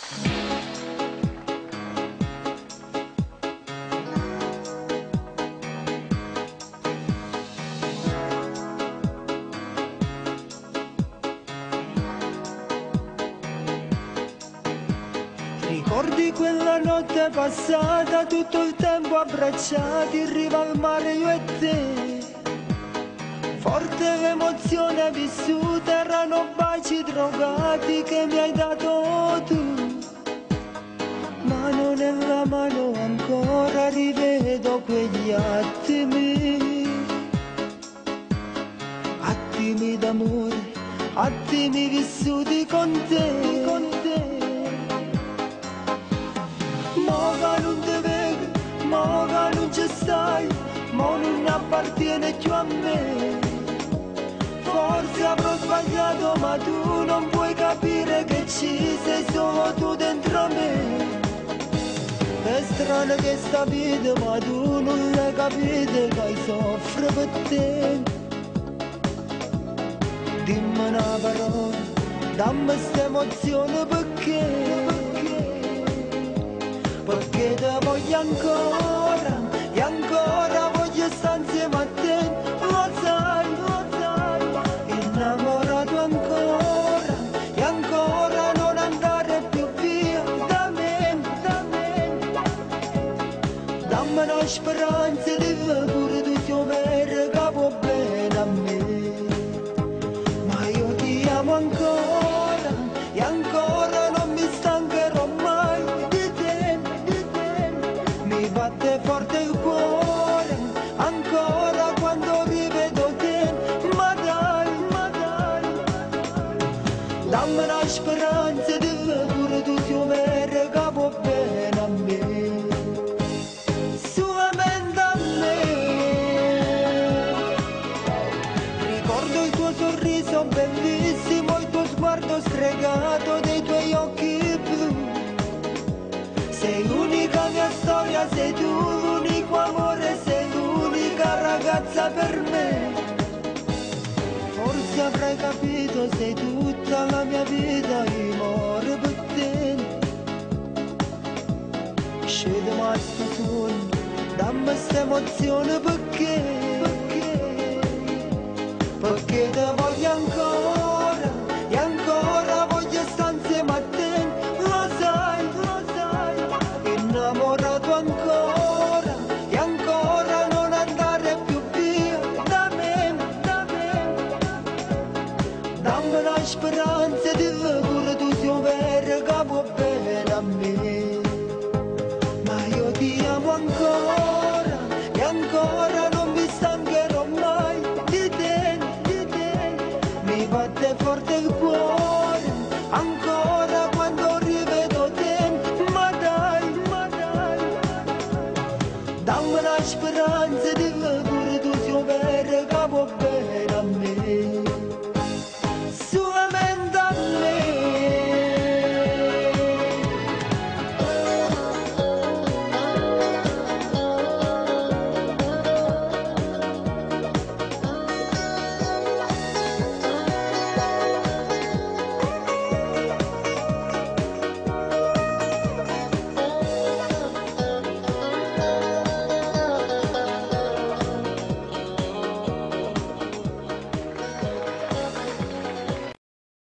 Ricordi quella notte passata, tutto il tempo abbracciati in riva al mare io e te. Forte l'emozione vissuta, erano baci drogati che mi hai dato tu. Mano nella mano ancora rivedo quegli attimi. Attimi d'amore, attimi vissuti con te, con te. Mo che non te vedo, mo che non ci stai, mo non appartiene più a me. Forse avrò sbagliato ma tu non puoi capire che ci sei solo tu dentro me. È strano che sta vita ma tu non l'hai capito che soffro per te. Dimmi una parola, dammi sta emozione perché te voglio ancora, e ancora voglio stare insieme a te, lo sai, innamorato ancora, e ancora non andare più via da me, dammi una speranza di pure tu ti overe che può bene a me, ma io ti amo ancora, e ancora non mi stancherò mai di te, mi batte forte il cuore, ancora quando rivedo te, ma dai, dammi una speranza di pure tu ti overe che può bene a me, solamente a me. Ricordo il tuo sorriso bellissimo, il tuo sguardo stregato dei tuoi occhi blu. Sei l'unica mia storia, sei tu l'unico amore, sei l'unica ragazza per me. Forse avrai capito, sei tutta la mia vita, io muore per te. Scende ma sto sogno, dammi sta emozione perché